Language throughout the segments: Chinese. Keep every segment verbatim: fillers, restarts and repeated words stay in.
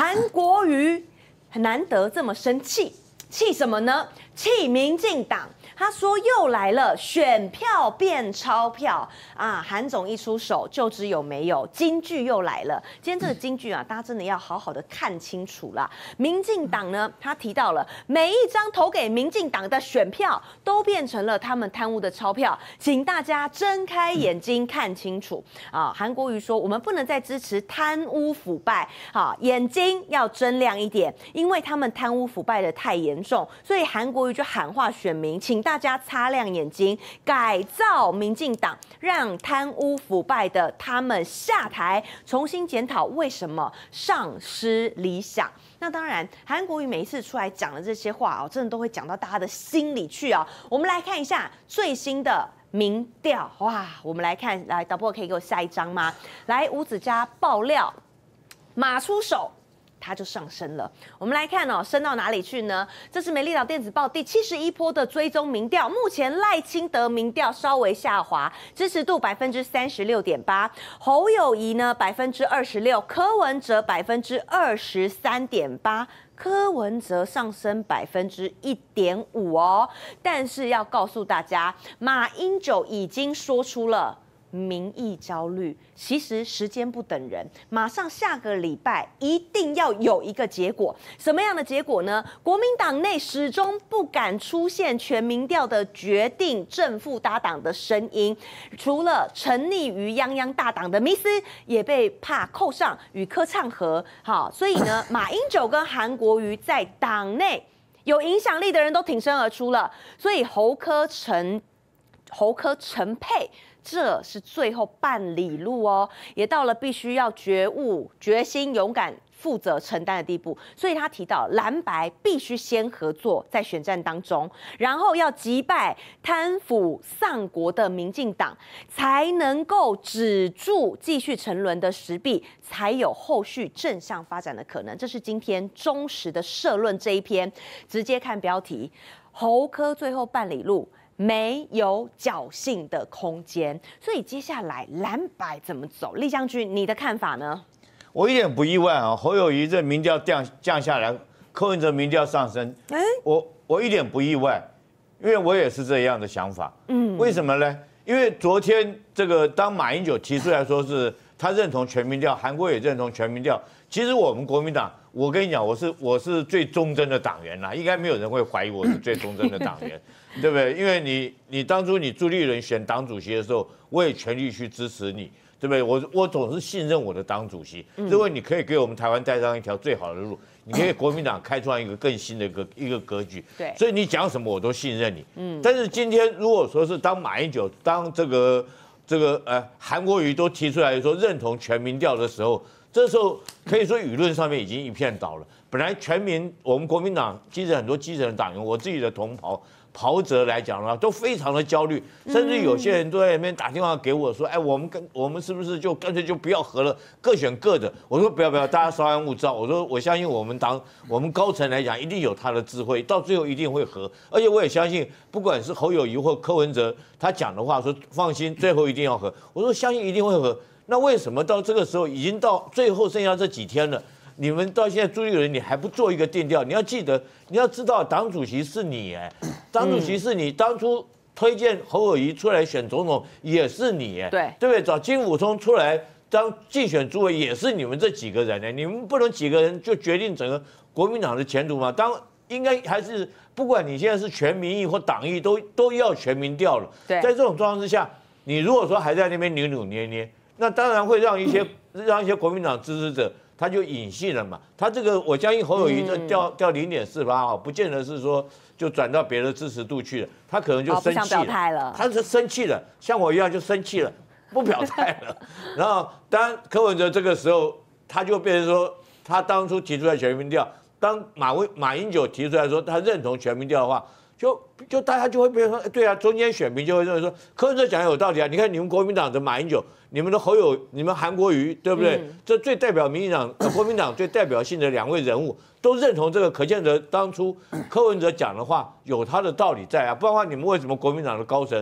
韩国瑜很难得这么生气，气什么呢？气民进党。他说又来了，选票变钞票啊！韩总一出手就知有没有，金句又来了。今天这个金句啊，大家真的要好好的看清楚啦。民进党呢，他提到了每一张投给民进党的选票都变成了他们贪污的钞票，请大家睁开眼睛看清楚啊！韩国瑜说，我们不能再支持贪污腐败，好，眼睛要睁亮一点，因为他们贪污腐败的太严重，所以韩国瑜就喊话选民，请大家擦亮眼睛，改造民进党，让贪污腐败的他们下台，重新检讨为什么丧失理想。那当然，韩国瑜每一次出来讲的这些话哦，真的都会讲到大家的心里去啊。我们来看一下最新的民调，哇，我们来看，来导播可以给我下一张吗？来，吴子嘉爆料，马出手。它就上升了。我们来看哦，升到哪里去呢？这是美丽岛电子报第七十一波的追踪民调，目前赖清德民调稍微下滑，支持度百分之三十六点八，侯友宜呢百分之二十六，柯文哲百分之二十三点八。柯文哲上升百分之一点五哦，但是要告诉大家，马英九已经说出了民意焦虑，其实时间不等人，马上下个礼拜一定要有一个结果。什么样的结果呢？国民党内始终不敢出现全民调的决定正副搭档的声音，除了沉溺于泱泱大党的迷思，也被怕扣上与柯唱和。好，所以呢，马英九跟韩国瑜在党内有影响力的人都挺身而出了，所以侯柯陈侯柯陈配。这是最后半里路哦，也到了必须要觉悟、决心、勇敢、负责、承担的地步。所以他提到蓝白必须先合作，在选战当中，然后要击败贪腐丧国的民进党，才能够止住继续沉沦的时弊，才有后续正向发展的可能。这是今天中时的社论这一篇，直接看标题：侯柯最后半里路。没有侥幸的空间，所以接下来蓝白怎么走？厉将军，你的看法呢？ 我一点不意外啊，侯友宜这民调降降下来，柯文哲民调上升，哎，我我一点不意外，因为我也是这样的想法。嗯，为什么呢？因为昨天这个当马英九提出来说是他认同全民调，韩国也认同全民调，其实我们国民党，我跟你讲，我是我是最忠贞的党员啦，应该没有人会怀疑我是最忠贞的党员。对不对？因为你，你当初你朱立伦选党主席的时候，我也全力去支持你，对不对？我我总是信任我的党主席，认为你可以给我们台湾带上一条最好的路，你可以国民党开创一个更新的一个一个格局。对，所以你讲什么我都信任你。嗯，但是今天如果说是当马英九当这个这个呃韩国瑜都提出来说认同全民调的时候，这时候可以说舆论上面已经一片倒了。本来全民我们国民党其实很多基层的党员，我自己的同袍。袍泽来讲的话，都非常的焦虑，甚至有些人都在那边打电话给我说：“哎，我们跟我们是不是就干脆就不要合了，各选各的？”我说：“不要不要，大家稍安勿躁。”我说：“我相信我们党我们高层来讲，一定有他的智慧，到最后一定会合。而且我也相信，不管是侯友宜或柯文哲，他讲的话说放心，最后一定要合。我说相信一定会合。那为什么到这个时候已经到最后剩下这几天了？”你们到现在朱立伦，你还不做一个定调？你要记得，你要知道，党主席是你哎，党主席是你，当初推荐侯友宜出来选总统也是你哎，对对不对？找金溥聪出来当竞选主委也是你们这几个人哎，你们不能几个人就决定整个国民党的前途吗？当应该还是不管你现在是全民意或党意，都都要全民调了。在这种状况之下，你如果说还在那边扭扭捏捏，那当然会让一些让一些国民党支持者。他就隐性了嘛，他这个我相信侯友宜掉掉零点四八啊，不见得是说就转到别的支持度去了，他可能就生气了，他是生气了，像我一样就生气了，不表态了。然后当然柯文哲这个时候他就变成说，他当初提出来全民调，当马威马英九提出来说他认同全民调的话，就就大家就会变成说，对啊，中间选民就会认为说柯文哲讲有道理啊，你看你们国民党的马英九。你们的侯友，你们韩国瑜，对不对？嗯、这最代表民进党、呃、国民党最代表性的两位人物都认同这个，可见得当初柯文哲讲的话有他的道理在啊，不然的话你们为什么国民党的高层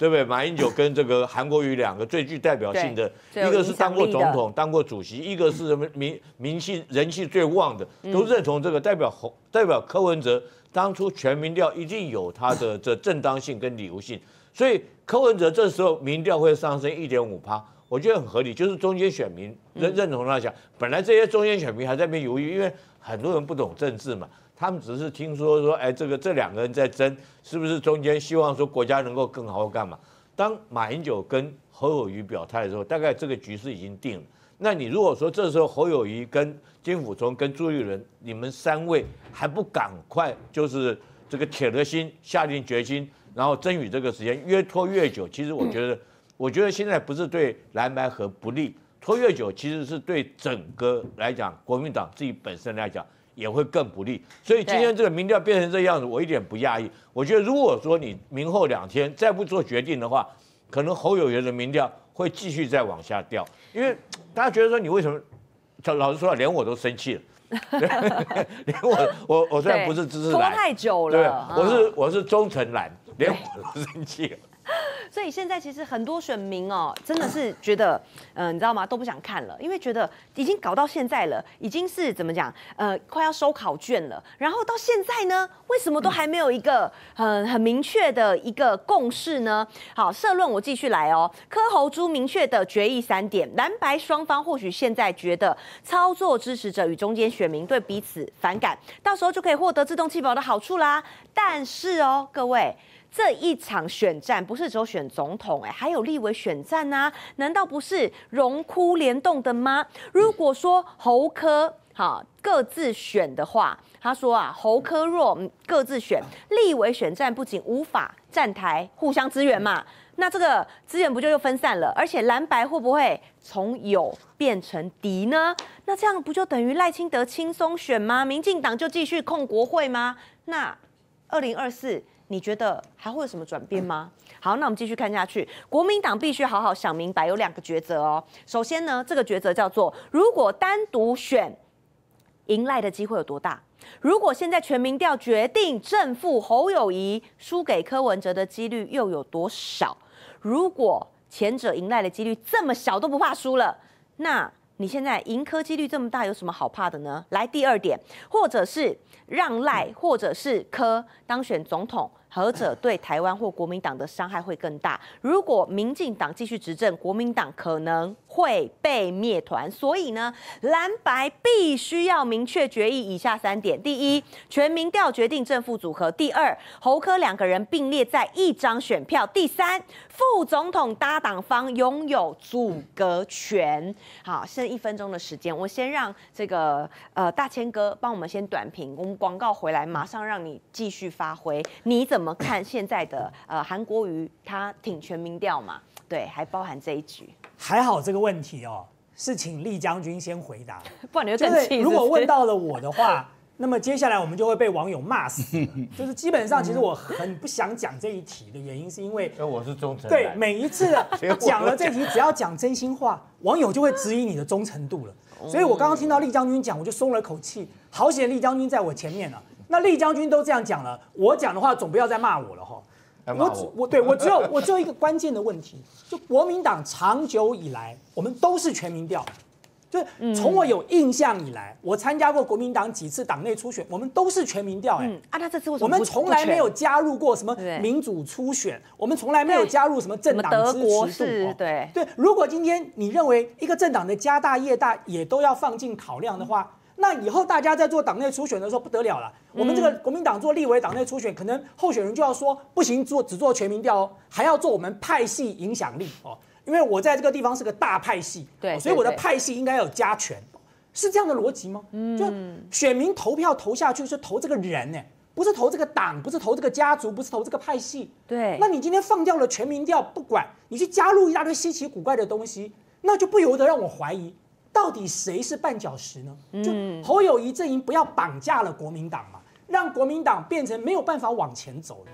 对不对？马英九跟这个韩国瑜两个最具代表性的，一个是当过总统、当过主席，一个是什么名名气人气最旺的，都认同这个代表侯代表柯文哲当初全民调一定有他的这正当性跟理由性，所以柯文哲这时候民调会上升一点五趴。我觉得很合理，就是中间选民认认同他讲，本来这些中间选民还在那边犹豫，因为很多人不懂政治嘛，他们只是听说说，哎，这个这两个人在争，是不是中间希望说国家能够更好干嘛？当马英九跟侯友宜表态的时候，大概这个局势已经定了。那你如果说这时候侯友宜跟金溥聪跟朱立伦，你们三位还不赶快就是这个铁了心下定决心，然后争取这个时间，越拖越久，其实我觉得。我觉得现在不是对蓝白合不利，拖越久其实是对整个来讲，国民党自己本身来讲也会更不利。所以今天这个民调变成这样子，我一点不讶异。我觉得如果说你明后两天再不做决定的话，可能侯友宜的民调会继续再往下掉，因为大家觉得说你为什么？老实说，连我都生气了。连我我我虽然不是支持蓝， 拖太久了， 对，我是我是忠诚蓝，连我都生气了。 所以现在其实很多选民哦，真的是觉得，嗯、呃，你知道吗？都不想看了，因为觉得已经搞到现在了，已经是怎么讲？呃，快要收考卷了。然后到现在呢，为什么都还没有一个很很明确的一个共识呢？好，社论我继续来哦。柯侯朱明确的决议三点，蓝白双方或许现在觉得操作支持者与中间选民对彼此反感，到时候就可以获得自动弃保的好处啦。但是哦，各位。这一场选战不是只有选总统，哎，还有立委选战啊？难道不是荣枯联动的吗？如果说侯柯好各自选的话，他说啊，侯柯若各自选，立委选战不仅无法站台互相支援嘛，那这个资源不就又分散了？而且蓝白会不会从友变成敌呢？那这样不就等于赖清德轻松选吗？民进党就继续控国会吗？那二零二四。你觉得还会有什么转变吗？好，那我们继续看下去。国民党必须好好想明白，有两个抉择哦。首先呢，这个抉择叫做：如果单独选，赢赖的机会有多大？如果现在全民调决定正负侯友宜，输给柯文哲的几率又有多少？如果前者赢赖的几率这么小都不怕输了，那你现在赢柯几率这么大，有什么好怕的呢？来，第二点，或者是让赖，或者是柯当选总统。何者对台湾或国民党的伤害会更大？如果民进党继续执政，国民党可能会被灭团。所以呢，蓝白必须要明确决议以下三点：第一，全民调决定正副组合；第二，侯柯两个人并列在一张选票；第三，副总统搭档方拥有阻隔权。好，剩一分钟的时间，我先让这个呃大千哥帮我们先短评，我们广告回来，马上让你继续发挥。你怎么？怎么看现在的呃韩国瑜他挺全民调嘛？对，还包含这一局。 还好这个问题哦，是请厉将军先回答， 不然你就更气。 如果问到了我的话，那么接下来我们就会被网友骂死了。就是基本上，其实我很不想讲这一题的原因，是因为我是忠诚。 对，每一次讲了这题，只要讲真心话，网友就会质疑你的忠诚度了。所以我刚刚听到厉将军讲，我就松了口气，好险厉将军在我前面了。那厉将军都这样讲了，我讲的话总不要再骂我了哈。我我对我只有我只有一个关键的问题，就国民党长久以来，我们都是全民调，就是从我有印象以来，我参加过国民党几次党内初选，我们都是全民调哎、欸。 啊，那这次为什么我们从来没有加入过什么民主初选，我们从来没有加入什么政党支持度。 对对，如果今天你认为一个政党的家大业大也都要放进考量的话。那以后大家在做党内初选的时候不得了了，我们这个国民党做立委党内初选，可能候选人就要说不行，做只做全民调哦，还要做我们派系影响力哦，因为我在这个地方是个大派系， 对， 所以我的派系应该要有加权，是这样的逻辑吗？就选民投票投下去是投这个人呢，不是投这个党，不是投这个家族，不是投这个派系。 对， 那你今天放掉了全民调，不管你去加入一大堆稀奇古怪的东西，那就不由得让我怀疑。到底谁是绊脚石呢？就侯友宜阵营不要绑架了国民党嘛，让国民党变成没有办法往前走的。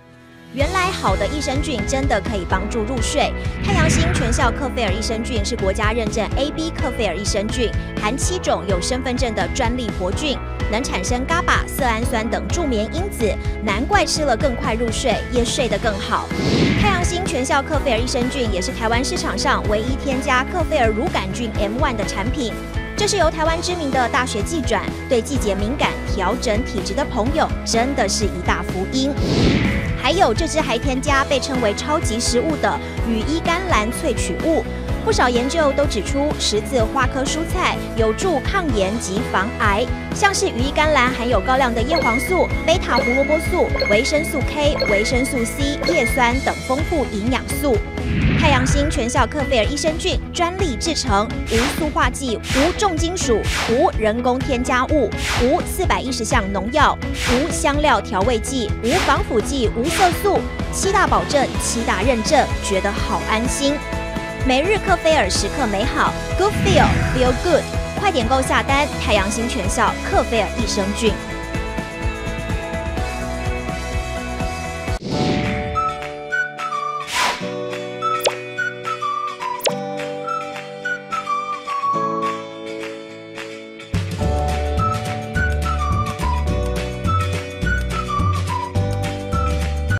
原来好的益生菌真的可以帮助入睡。太阳星全效克菲尔益生菌是国家认证 A B 克菲尔益生菌，含七种有身份证的专利活菌，能产生 G A B A、色氨酸等助眠因子，难怪吃了更快入睡，也睡得更好。太阳星全效克菲尔益生菌也是台湾市场上唯一添加克菲尔乳杆菌 M 一 的产品。这是由台湾知名的大学季转，对季节敏感、调整体质的朋友，真的是一大福音。还有这支还添加被称为超级食物的羽衣甘蓝萃取物。不少研究都指出，十字花科蔬菜有助抗炎及防癌，像是羽衣甘蓝含有高量的叶黄素、贝塔胡萝卜素、维生素 K、维生素 C、叶酸等丰富营养素。太阳星全效克菲尔益生菌专利制成，无塑化剂、无重金属、无人工添加物、无四百一十项农药、无香料调味剂、无防腐剂、无色素，七大保证、七大认证，觉得好安心。每日克菲尔时刻美好 ，Good Feel Feel Good， 快点购下单！太阳星全效克菲尔益生菌。